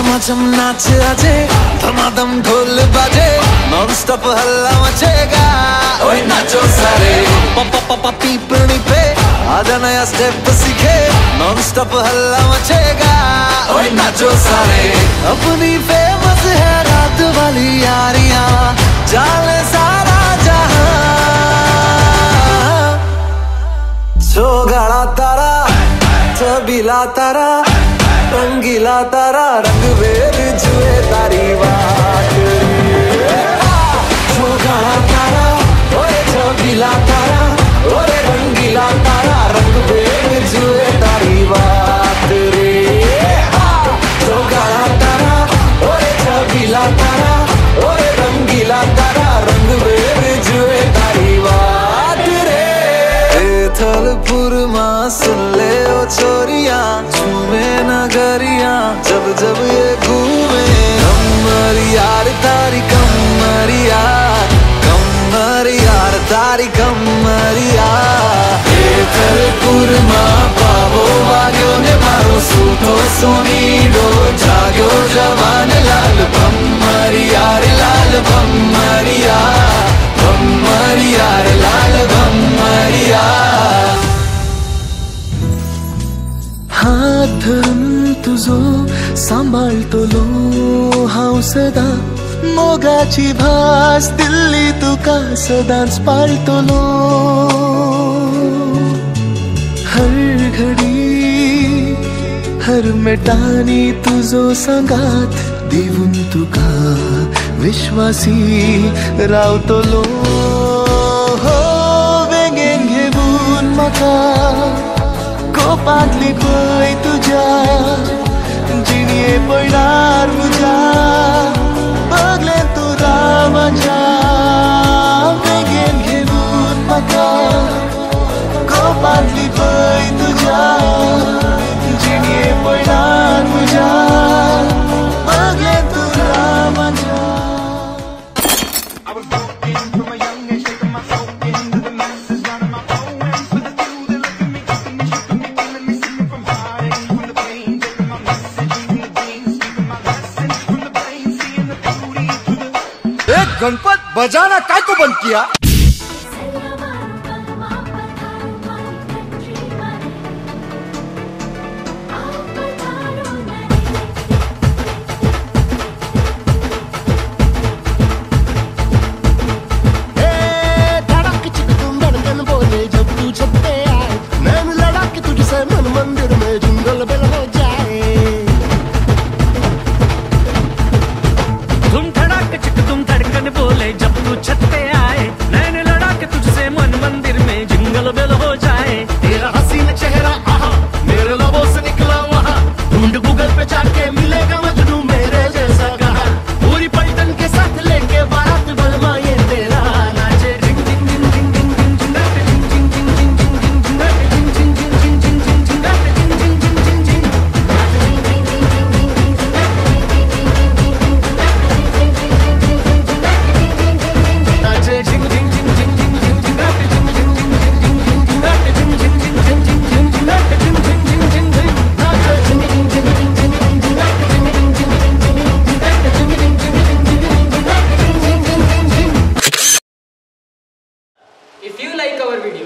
झमाझम नाच आजे, धमाधम ढोल बाजे, नॉन स्टॉप हल्ला मचेगा। ओए नाचो सारे, पापा पीपनी पे आजा नया स्टेप सीखे, नॉन स्टॉप हल्ला मचेगा। ओए नाचो सारे, अपनी फेमस है रात वाली यारियां, जाले सारा जहां। चौगाड़ा तारा, छबीला तारा, रंगीला तारा, रंग वेद जुए तारी बात। चौगाड़ा तारा, ओए छबीला तारा, ओरे रंगीला तारा, रंग वेद जुए तारी बात रे। चौगाड़ा तारा, ओए छबीला तारा, ओरे रंगीला तारा, रंग वेद जुए तारी बात रे। थलपुर मां सुन ले ओ छोरियां, झूमे नगरियां जब जब ये घूमे। कमर यार तारी कमरिया, कमर यार तारी कमरिया। थलपुर मां पावो वाग्यो ने मारो सूठो सोनीडो, जाग्यो जवान लाल भमरिया रे लाल भमरिया, भमरिया रे लाल भमरिया। हात धरून तुझो सांभाळतो लो हांव सदा, मोगाची भास दिल्ली तुका सदांच पाळटलो। हर घडी हर मेटांनी तुझो सांगात दिवून तुका विश्वासी रावतलो। हो वेगेन घेवून म्हाका कोपांतली खंय तुज्या, जिणये पडणार म्हज्या, बगलेन तूं राव म्हाज्या। बेगीन घेवून म्हाका कोपांतली खंय तुज्या, जिणये पडणार म्हज्या, बगलेन तूं राव म्हाज्या। गणपत बजाना काय को बंद किया? धड़क चिक तुम धड़कन बोले जब तू छत पे आए, नैन लड़ा के तुझसे मन मंदिर में जिंगल बेल हो जाए। तुम धड़क चिक तुम धड़कन बोले जब तू छत पे आए, नैन लड़ा के तुझसे मन मंदिर में जिंगल बेल हो जाए। तेरा हसीन चेहरा आहा मेरे लबों से निकला वहाँ, ढूंढ गूगल पे जाके मिलेगा मजनू मेरे जैसा कहा। पूरी पलटन के साथ लेके बारात बलमा ये तेरा नाचे डिंग डिंग डिंग डिंग डिंग डिंग जिंगाटे डिंग डिंग डिंग डिंग डिंग डिंग जिंगाटे डिंग डिंग डिंग डिंग डिंग डिंग जिंगाटे डिंग डिंग डिंग डिंग डिंग नाचे डिंग डिंग डिंग डिंग डिंग डिंग जिंगाटे डिंग डिंग डिंग डिंग डिंग डिंग जिंगाटे डिंग डिंग डिंग डिंग डिंग डिंग जिंगाटे डिंग डिंग डिंग डिंग डिंग नाचे डिंग डिंग डिंग डिंग डिंग डिंग जिंगाटे डिंग डिंग डिंग डिंग डिंग जिंगाटे डिंग डिंग डिंग डिंग डिंग जिंगाटे डिंग डिंग डिंग डिंग। If you like our video,